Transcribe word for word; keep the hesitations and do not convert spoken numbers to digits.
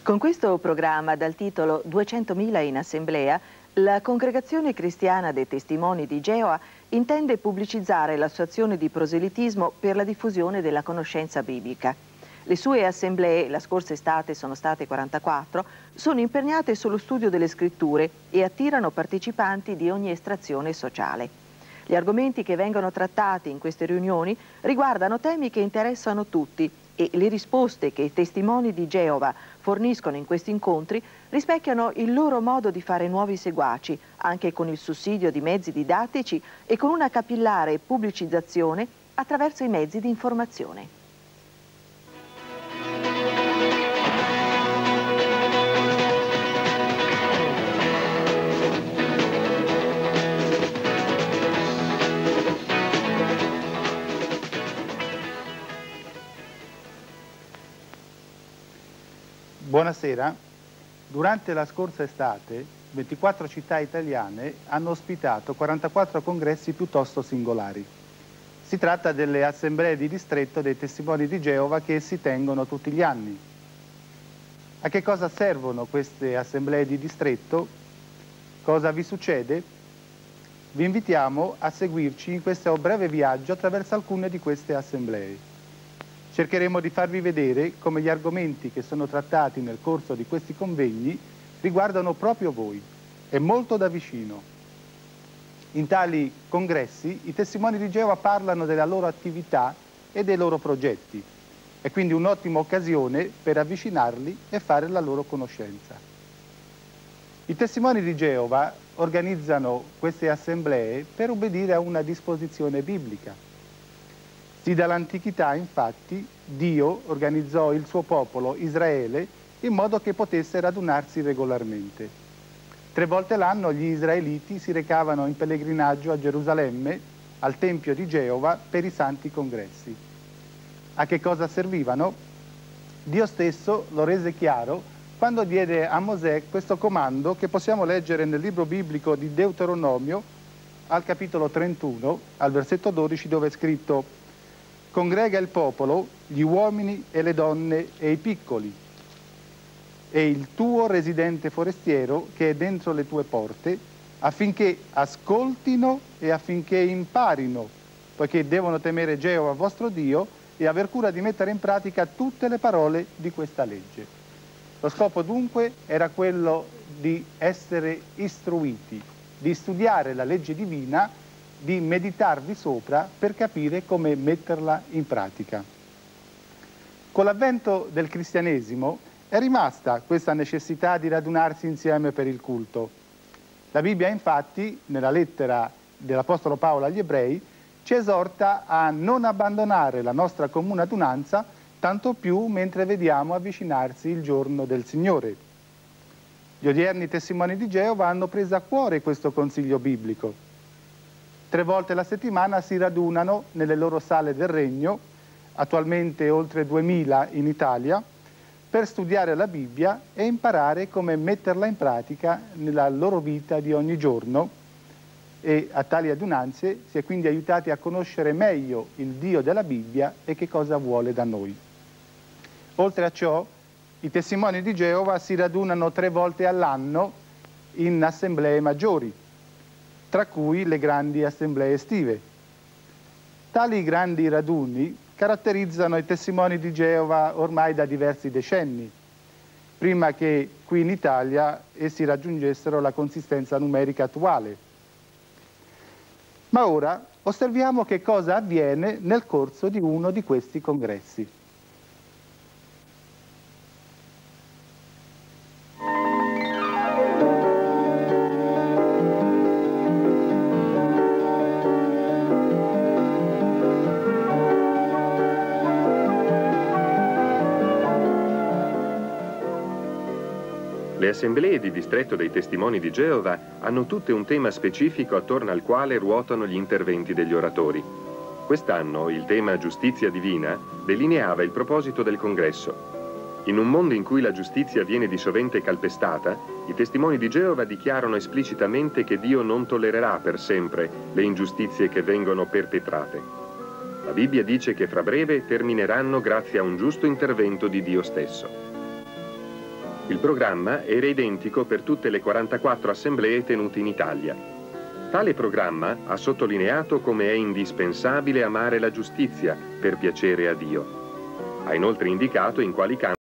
Con questo programma dal titolo duecentomila in assemblea, la Congregazione Cristiana dei Testimoni di Geova intende pubblicizzare la sua azione di proselitismo per la diffusione della conoscenza biblica. Le sue assemblee, la scorsa estate sono state quarantaquattro, sono impegnate sullo studio delle scritture e attirano partecipanti di ogni estrazione sociale. Gli argomenti che vengono trattati in queste riunioni riguardano temi che interessano tutti e le risposte che i testimoni di Geova forniscono in questi incontri rispecchiano il loro modo di fare nuovi seguaci, anche con il sussidio di mezzi didattici e con una capillare pubblicizzazione attraverso i mezzi di informazione. Buonasera. Durante la scorsa estate, ventiquattro città italiane hanno ospitato quarantaquattro congressi piuttosto singolari. Si tratta delle assemblee di distretto dei Testimoni di Geova che si tengono tutti gli anni. A che cosa servono queste assemblee di distretto? Cosa vi succede? Vi invitiamo a seguirci in questo breve viaggio attraverso alcune di queste assemblee. Cercheremo di farvi vedere come gli argomenti che sono trattati nel corso di questi convegni riguardano proprio voi e molto da vicino. In tali congressi i testimoni di Geova parlano della loro attività e dei loro progetti. È quindi un'ottima occasione per avvicinarli e fare la loro conoscenza. I testimoni di Geova organizzano queste assemblee per obbedire a una disposizione biblica. Sì, dall'antichità, infatti, Dio organizzò il suo popolo, Israele, in modo che potesse radunarsi regolarmente. Tre volte l'anno gli israeliti si recavano in pellegrinaggio a Gerusalemme, al Tempio di Geova, per i santi congressi. A che cosa servivano? Dio stesso lo rese chiaro quando diede a Mosè questo comando che possiamo leggere nel libro biblico di Deuteronomio, al capitolo trentuno, al versetto dodici, dove è scritto: congrega il popolo, gli uomini e le donne e i piccoli, e il tuo residente forestiero che è dentro le tue porte, affinché ascoltino e affinché imparino, poiché devono temere Geova vostro Dio e aver cura di mettere in pratica tutte le parole di questa legge. Lo scopo dunque era quello di essere istruiti, di studiare la legge divina, di meditarvi sopra per capire come metterla in pratica. Con l'avvento del cristianesimo è rimasta questa necessità di radunarsi insieme per il culto. La Bibbia, infatti, nella lettera dell'Apostolo Paolo agli Ebrei, ci esorta a non abbandonare la nostra comune adunanza, tanto più mentre vediamo avvicinarsi il giorno del Signore. Gli odierni testimoni di Geova hanno preso a cuore questo consiglio biblico. Tre volte la settimana si radunano nelle loro sale del regno, attualmente oltre duemila in Italia, per studiare la Bibbia e imparare come metterla in pratica nella loro vita di ogni giorno, e a tali adunanze si è quindi aiutati a conoscere meglio il Dio della Bibbia e che cosa vuole da noi. Oltre a ciò, i testimoni di Geova si radunano tre volte all'anno in assemblee maggiori, tra cui le grandi assemblee estive. Tali grandi raduni caratterizzano i testimoni di Geova ormai da diversi decenni, prima che qui in Italia essi raggiungessero la consistenza numerica attuale. Ma ora osserviamo che cosa avviene nel corso di uno di questi congressi. Le assemblee di distretto dei Testimoni di Geova hanno tutte un tema specifico attorno al quale ruotano gli interventi degli oratori. Quest'anno il tema giustizia divina delineava il proposito del congresso. In un mondo in cui la giustizia viene di sovente calpestata, i Testimoni di Geova dichiarano esplicitamente che Dio non tollererà per sempre le ingiustizie che vengono perpetrate. La Bibbia dice che fra breve termineranno grazie a un giusto intervento di Dio stesso. Il programma era identico per tutte le quarantaquattro assemblee tenute in Italia. Tale programma ha sottolineato come è indispensabile amare la giustizia per piacere a Dio. Ha inoltre indicato in quali campi